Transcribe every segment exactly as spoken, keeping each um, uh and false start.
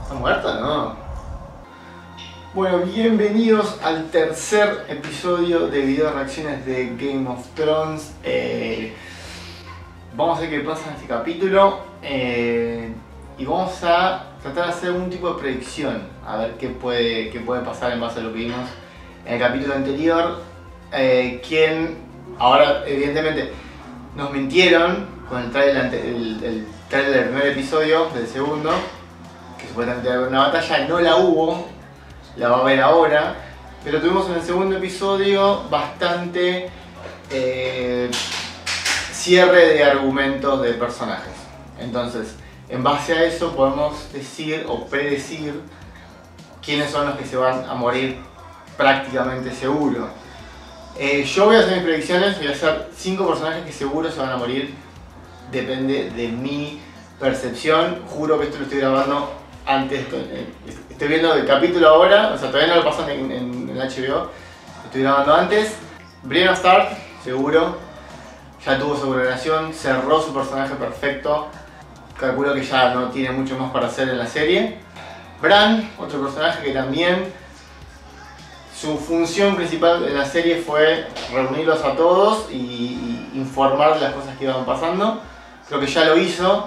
¿Está muerto? No. Bueno, bienvenidos al tercer episodio de video reacciones de Game of Thrones. Eh, vamos a ver qué pasa en este capítulo. Eh, y vamos a tratar de hacer un tipo de predicción. A ver qué puede, qué puede pasar en base a lo que vimos en el capítulo anterior. Eh, quien, ahora evidentemente, nos mintieron con el trailer, el, el trailer del primer episodio, del segundo. Que supuestamente iba a haber una batalla, no la hubo, la va a haber ahora, pero tuvimos en el segundo episodio bastante eh, cierre de argumentos de personajes. Entonces, en base a eso podemos decir o predecir quiénes son los que se van a morir prácticamente seguro. Eh, yo voy a hacer mis predicciones, voy a hacer cinco personajes que seguro se van a morir, depende de mi percepción. Juro que esto lo estoy grabando antes, estoy viendo el capítulo ahora, o sea, todavía no lo pasan en, en, en H B O, estoy grabando antes. Brienne Stark, seguro, ya tuvo su coronación, cerró su personaje perfecto, calculo que ya no tiene mucho más para hacer en la serie. Bran, otro personaje que también su función principal en la serie fue reunirlos a todos y, y informar de las cosas que iban pasando, creo que ya lo hizo.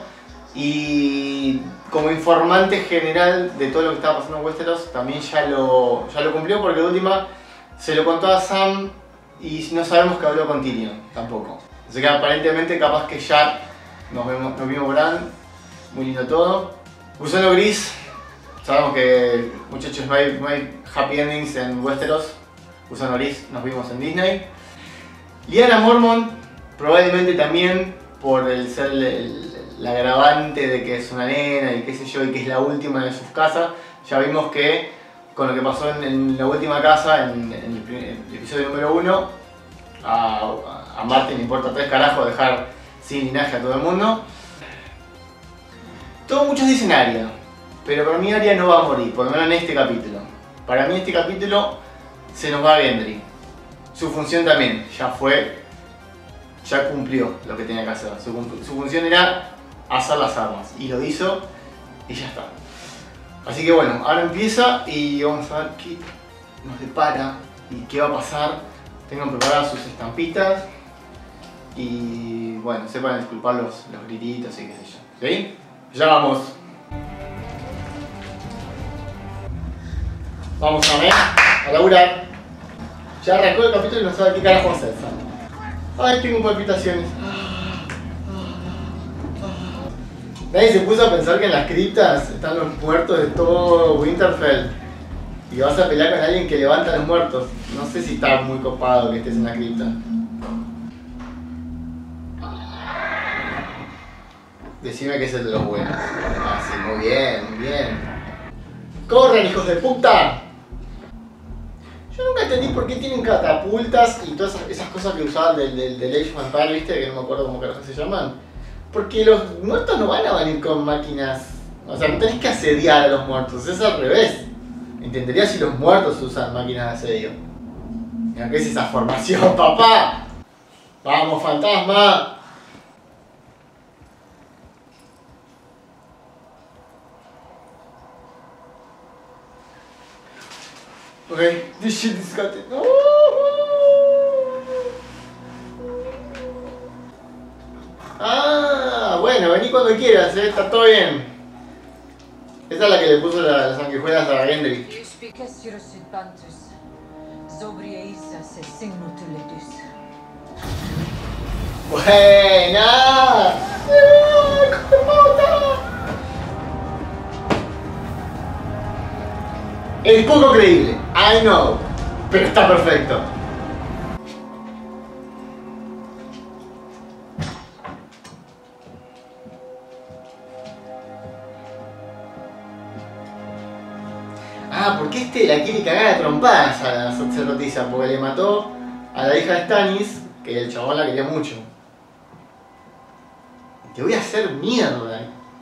Y como informante general de todo lo que estaba pasando en Westeros también ya lo, ya lo cumplió, porque de última se lo contó a Sam y no sabemos que habló con Tyrion tampoco. Así que aparentemente capaz que ya nos, vemos, nos vimos Bran, muy lindo todo. Gusano Gris, sabemos que muchachos no hay, no hay happy endings en Westeros. Gusano Gris nos vimos en Disney. Lyanna Mormont probablemente también por el ser el, el el agravante de que es una nena y qué sé yo, y que es la última de sus casas. Ya vimos que con lo que pasó en, en la última casa, en, en el, primer, el episodio número uno, a, a Martin le importa tres carajos dejar sin linaje a todo el mundo. Todos muchos dicen Arya, pero para mí Arya no va a morir, por lo menos en este capítulo. Para mí este capítulo se nos va a Gendry. Su función también ya fue, ya cumplió lo que tenía que hacer. Su, su función era hacer las armas y lo hizo y ya está. Así que bueno, ahora empieza y vamos a ver qué nos depara y qué va a pasar. Tengan preparadas sus estampitas y bueno, sepan disculpar los, los grititos y qué sé yo. ¿Sí? Ya vamos. Vamos a ver, a laburar. Ya arrancó el capítulo y no sabe qué carajo hacer. Ay, tengo palpitaciones. Nadie se puso a pensar que en las criptas están los muertos de todo Winterfell y vas a pelear con alguien que levanta a los muertos. No sé si está muy copado que estés en la cripta. Decime que es el de los buenos. Ah, sí, muy bien, muy bien. ¡Corran, hijos de puta! Yo nunca entendí por qué tienen catapultas y todas esas, esas cosas que usaban del, del, del Age of Empires, ¿viste? Que no me acuerdo cómo carajo se llaman. Porque los muertos no van a venir con máquinas. O sea, no tenés que asediar a los muertos, es al revés. Entendería si los muertos usan máquinas de asedio. Mira, ¿qué es esa formación, papá? ¡Vamos, fantasma! Ok, this shit is got it. Oh. Ah, bueno, vení cuando quieras, ¿eh? Está todo bien. Esa es la que le puso la, las sanguijuelas a Gendry. ¡Buena! Es poco creíble, I know, pero está perfecto. Ah, porque este la quiere cagar a trompadas a la sacerdotisa, porque le mató a la hija de Stannis, que el chabón la quería mucho. Te voy a hacer mierda.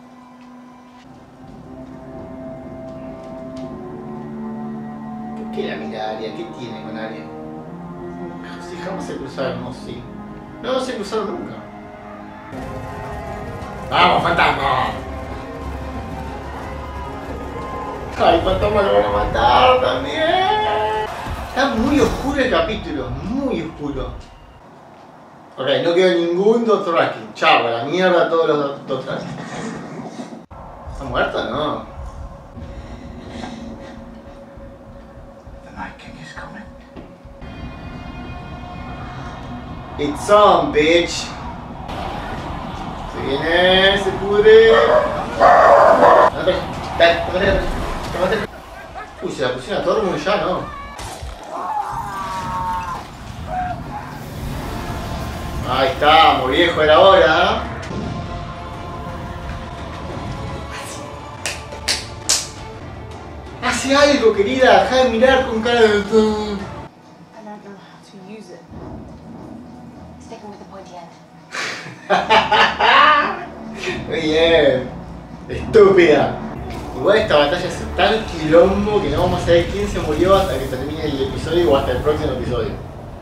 ¿Por qué la mira a Arya? ¿Qué tiene con Arya? Si jamás se cruzaron, sí. No, no se cruzaron nunca. ¡Vamos, fantasma! Ay, fantasma lo van a matar también. Está muy oscuro el capítulo, muy oscuro. Ok, no quedó ningún doctor Raskin. Chao, a la mierda todos los doctores. ¿Está muerto? No. The Night King is coming. It's on, bitch. Se viene, se pudre. Uy, se la pusieron a Tormund ya, ¿no? Ahí estamos, viejo, era hora, ¿eh? Hace algo, querida, deja de mirar con cara de... I don't know how to use it. Sticking with the pointy end. Muy bien. Estúpida. Igual esta batalla es tan quilombo que no vamos a saber quién se murió hasta que termine el episodio o hasta el próximo episodio.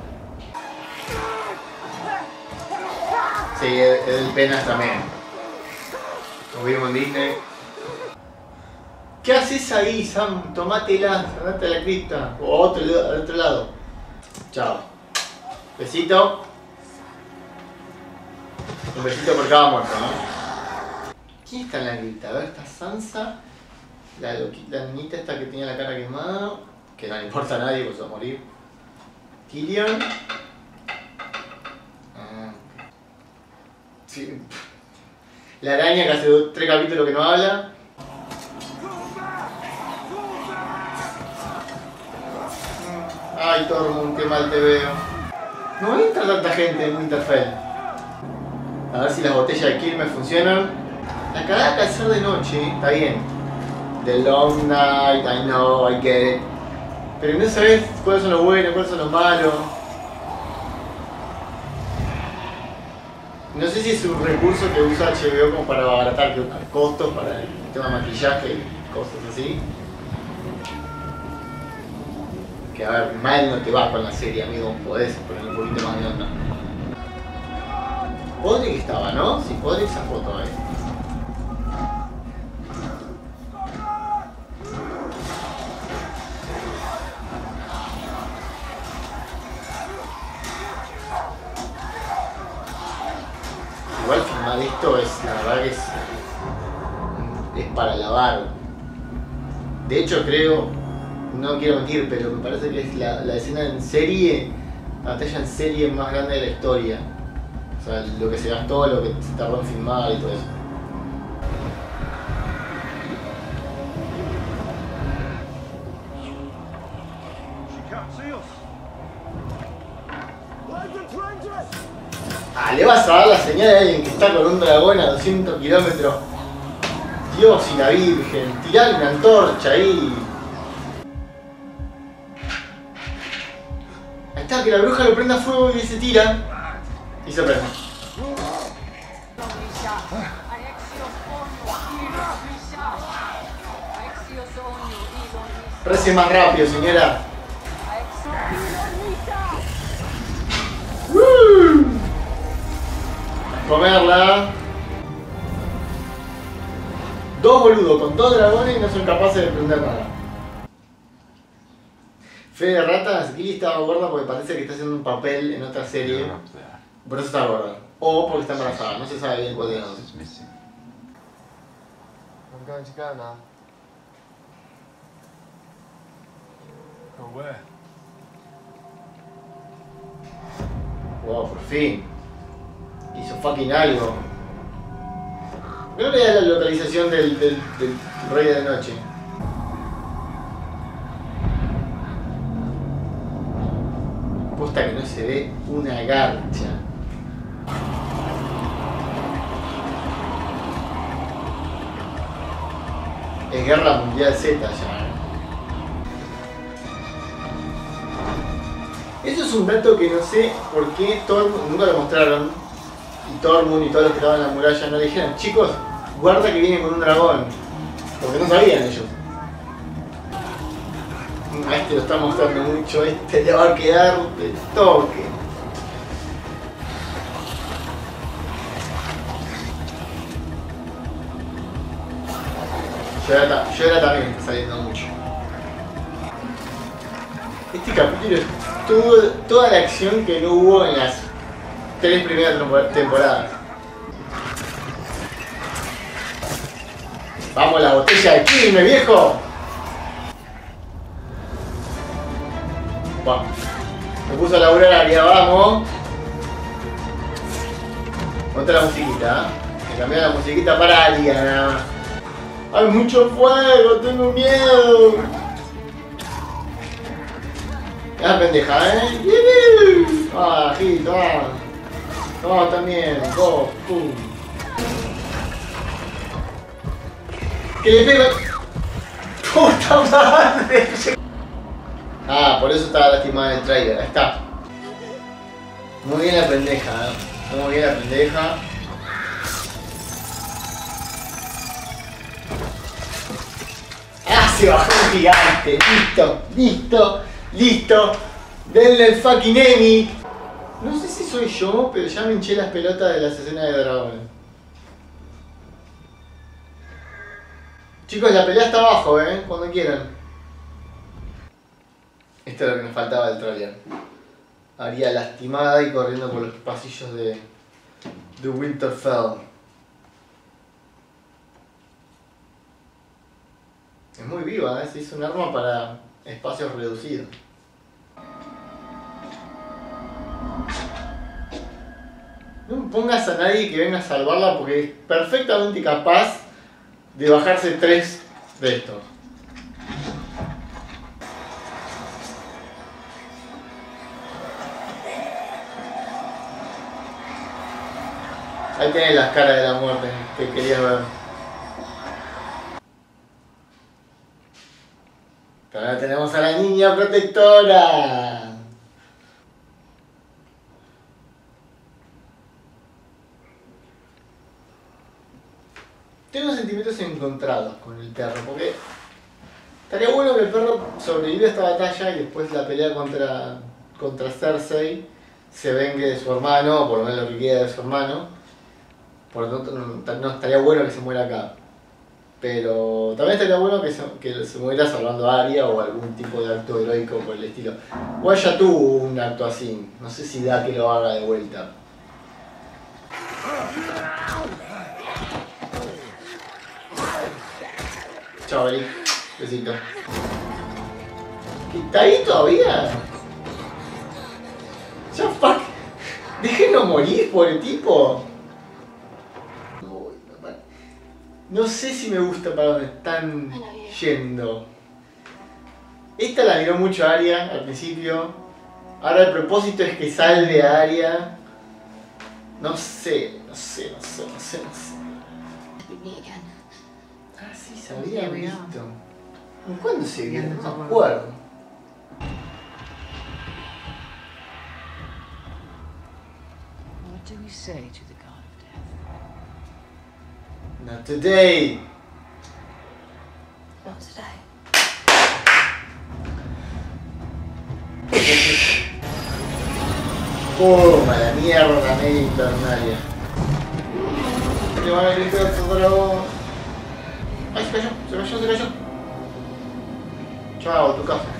Sí, es el Penas también. Como vimos en Disney. ¿Qué haces ahí, Sam? Tomátela, andate a la cripta. O a otro, al otro lado. Chao. Besito. Un besito por cada muerto, ¿no? ¿Quién está en la cripta? A ver, está Sansa. La, la niñita esta que tenía la cara quemada. Que no le importa a nadie, pues se va a morir. Tyrion. Ah. Sí. La araña que hace tres capítulos que no habla. Ay, Tormund, qué mal te veo. No entra tanta gente en Winterfell. A ver si las botellas de Quilmes funcionan. La cagada de hacer de noche, está bien. The long night, I know, I get it. Pero no sabes cuáles son los buenos, cuáles son los malos. No sé si es un recurso que usa H B O como para abaratar costos para el tema de maquillaje y cosas así. Que a ver, mal no te va con la serie, amigo, podés ponerle un poquito más de onda. Podrick estaba, ¿no? Sí, Podrick esa foto ahí. Igual filmar esto es, la verdad que es, es para lavar. De hecho creo, no quiero mentir, pero me parece que es la, la escena en serie, la batalla en serie más grande de la historia. O sea, lo que se gastó, lo que se tardó en filmar y todo eso. Ah, le vas a dar la señal a alguien que está con un dragón a doscientos kilómetros. Dios y la Virgen, tirale una antorcha ahí. Ahí está, que la bruja lo prenda fuego y se tira. Y se prende. Rece más rápido, señora. ¡Woo! Comerla. Dos boludos con dos dragones y no son capaces de prender nada. Fe de ratas, Gilly estaba gorda porque parece que está haciendo un papel en otra serie. Por eso está gorda. O porque está embarazada, no se sabe bien cuál de los dos. I'm going to go now. Go where? Wow, por fin. Hizo fucking algo. ¿Por qué no le da la localización del, del, del Rey de la Noche? Posta que no se ve una garcha. Es Guerra Mundial Z ya. Eso es un dato que no sé por qué Tormund, nunca lo mostraron. Y Tormund y todos los que estaban en la muralla no le dijeron, chicos, guarda que viene con un dragón. Porque no sabían ellos. A este lo está mostrando mucho, este le va a quedar de toque. Llora, llora también, está saliendo mucho. Este capítulo es todo, toda la acción que no hubo en las tres primeras temporadas. Vamos, la botella de Quilmes, viejo. Bueno, me puso a laburar Aria, vamos. Ponte la musiquita, ¿eh? Me cambié la musiquita para Aria nada más. Hay mucho fuego, tengo miedo. Ah, pendeja, ¿eh? Ah, Gito, ah. No, también, vos, pum. Que le pego. ¡Puta madre! Ah, por eso estaba lastimada en el trailer, ahí está. Muy bien la pendeja, ¿eh? Muy bien la pendeja. ¡Ah, se bajó un gigante! ¡Listo! ¡Listo! ¡Listo! ¡Denle el fucking Emmy! No sé si soy yo, pero ya me hinché las pelotas de las escenas de dragones. Chicos, la pelea está abajo, ¿eh? Cuando quieran. Esto es lo que nos faltaba del trailer. Aria lastimada y corriendo por los pasillos de, de Winterfell. Es muy viva, ¿eh? Se hizo un arma para espacios reducidos. No me pongas a nadie que venga a salvarla porque es perfectamente capaz de bajarse tres de estos. Ahí tenés las caras de la muerte que querías ver. Pero ahora tenemos a la niña protectora. Tengo sentimientos encontrados con el perro, porque estaría bueno que el perro sobreviva a esta batalla y después la pelea contra, contra Cersei se vengue de su hermano, o por lo menos lo que queda de su hermano. Por lo tanto, no, no estaría bueno que se muera acá. Pero también estaría bueno que se, que se muera salvando a Aria o algún tipo de acto heroico por el estilo. O ya tuvo un acto así, no sé si da que lo haga de vuelta. Chao, Eric. Besito. ¿Está ahí todavía? Ya fuck. Déjenlo morir por el tipo. No sé si me gusta para dónde están yendo. Esta la miró mucho a Aria al principio. Ahora el propósito es que salve a Aria. No sé, no sé, no sé, no sé, no sé. Ah, sí, se habían visto. ¿Cuándo se vieron? No me acuerdo. What do we say to the god of death? Not today. Not today. ¡Pum! A la mierda, media invernalia. Le van a gritar a otro dragón. ¡Ay, se cayó! ¡Se cayó, se cayó! Chao, tu casa.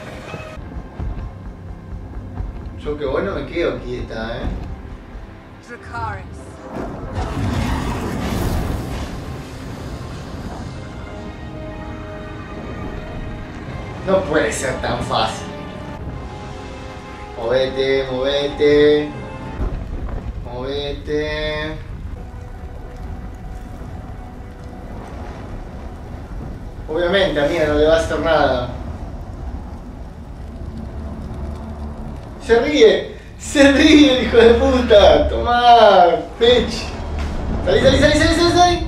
Yo que bueno me quedo quieta, eh. Dracarys. No puede ser tan fácil. Movete, movete. Movete. Obviamente, amiga, no le va a hacer nada. Se ríe. Se ríe el hijo de puta. Tomá, pech. Salí, salí, salí, salí, salí, salí.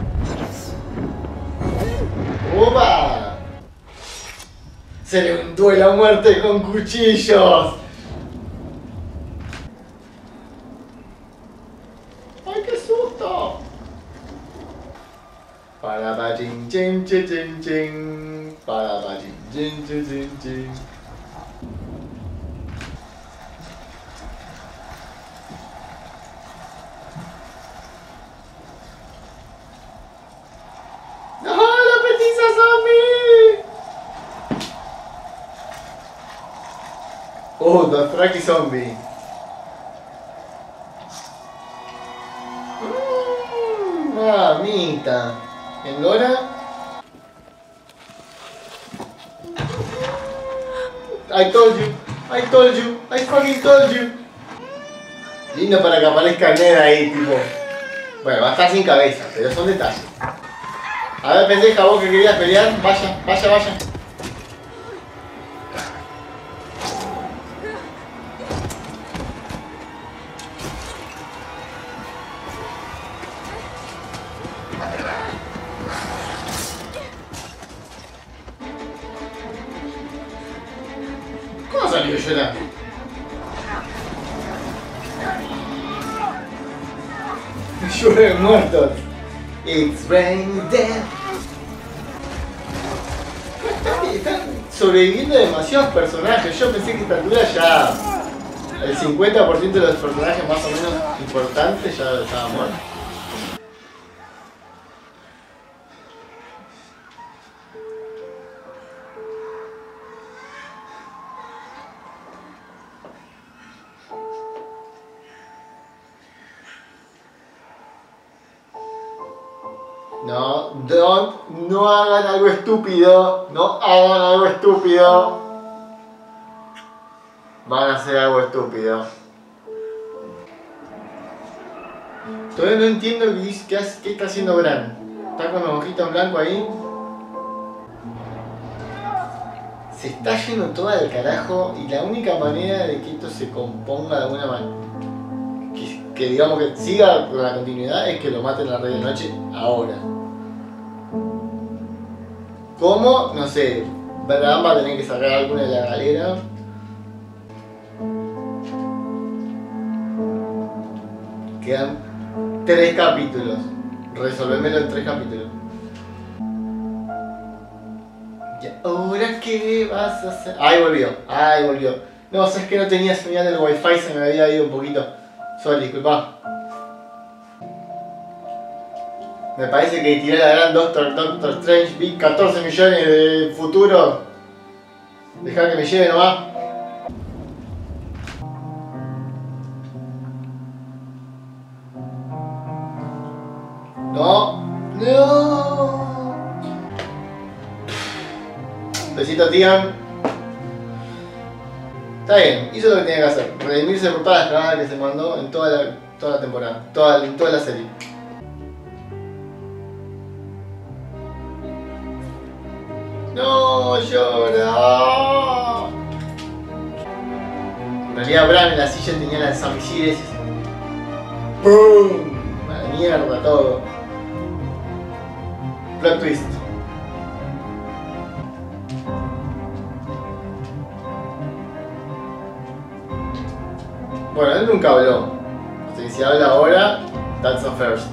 ¡Opa! Se le untó la muerte con cuchillos. ¡Ay, qué susto! Para pa chin chin chin chin chin. Para pa chin chin chin chin chin. ¡No, la petiza Oh, Dothraki zombie. Mm, mamita. ¿Endora? I told you. I told you. I fucking told you. Lindo para que aparezca Ned ahí, tipo. Bueno, va a estar sin cabeza, pero son detalles. A ver, pendeja, vos que querías pelear. Vaya, vaya, vaya. ¿Cómo salió llorando? Lloré muertos. It's raining dead. Están sobreviviendo demasiados personajes. Yo pensé que esta altura ya el cincuenta por ciento de los personajes más o menos importantes ya estaban muertos. No, don't, no hagan algo estúpido, no hagan algo estúpido. Van a hacer algo estúpido. Todavía no entiendo qué, qué, qué está haciendo Bran. Está con los ojitos en blanco ahí. Se está yendo todo al carajo y la única manera de que esto se componga de alguna manera, que, que digamos que siga con la continuidad, es que lo maten al Rey de Noche ahora. ¿Cómo? No sé. Bran va a tener que sacar alguna de la galera. Quedan tres capítulos. Resolvémelo en tres capítulos. ¿Y ahora qué vas a hacer? Ahí volvió, ahí volvió. No, sabes que no tenía señal del wifi, se me había ido un poquito. Sorry, disculpa. Me parece que tiré la gran Doctor, Doctor Strange, vi catorce millones de futuro. Dejá que me lleve nomás. No, no. Besito, Tian. Está bien, hizo lo que tenía que hacer. Redimirse por todas las cagadas que se mandó en toda la, toda la temporada, toda, en toda la serie. No, llora. En realidad Bran en la silla tenía lanzamisiles y ¡pum! A la mierda todo. Plot twist. Bueno, él nunca habló. Así que si habla ahora, that's a first.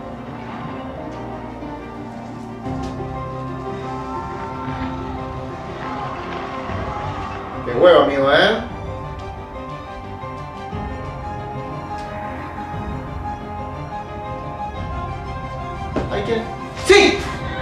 Qué huevo, amigo, ¿eh? ¿Hay que? ¡Sí!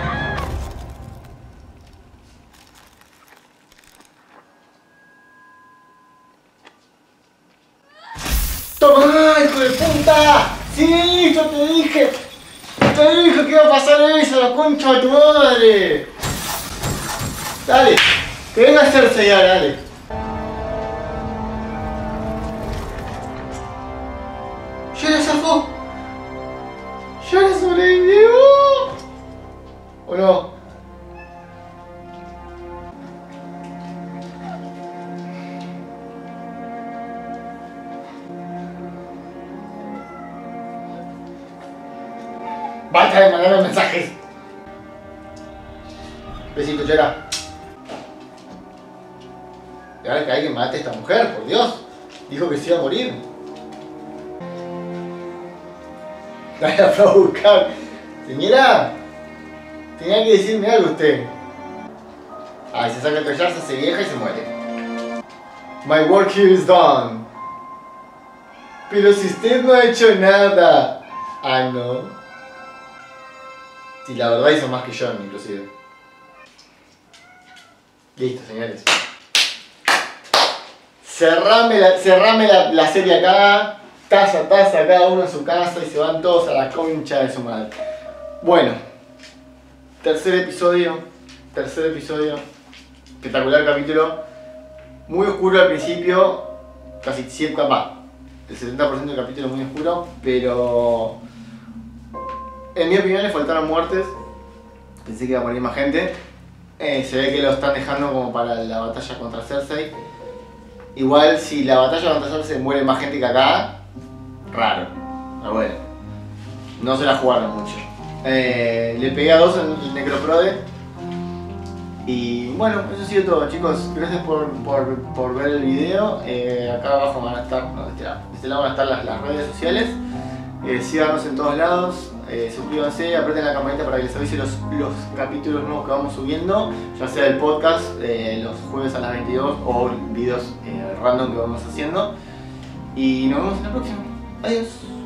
¡Toma, hijo de puta! ¡Sí! ¡Yo te dije! ¡Te dije que iba a pasar eso! ¡La concha de tu madre! Dale, que venga a hacerse ya, dale. ¡Ya la zafó! ¡Ya la sobrevivió! ¿O no? ¡Basta de mandarme mensajes! Besito, Chera. Y ahora que alguien mate a esta mujer, por Dios. Dijo que se iba a morir. La fue a buscar. Señora, tenía que decirme algo usted. Ah, y se saca el collar, se hace vieja y se muere. My work here is done. Pero si usted no ha hecho nada. Ah, no. Si la verdad hizo más que yo, inclusive. Listo, señores. cerrame la, cerrame la, la serie acá, taza, taza, cada uno en su casa y se van todos a la concha de su madre. Bueno, tercer episodio, tercer episodio, espectacular capítulo, muy oscuro al principio, casi siempre capaz, el setenta por ciento del capítulo muy oscuro, pero en mi opinión le faltaron muertes, pensé que iba a morir más gente, eh, se ve que lo están dejando como para la batalla contra Cersei. Igual si la batalla contra Cersei muere más gente que acá, raro, pero bueno, no se la jugaron mucho. Eh, le pegué a dos en el Necroprode. Y bueno, eso ha sido todo, chicos. Gracias por, por, por ver el video. Eh, acá abajo van a estar, no, de este lado, de este lado van a estar las, las redes sociales. Eh, síganos en todos lados. Eh, suscríbanse, aprieten la campanita para que les avise los, los capítulos nuevos que vamos subiendo, ya sea el podcast eh, los jueves a las veintidós o videos eh, random que vamos haciendo. Y nos vemos en la próxima. Adiós.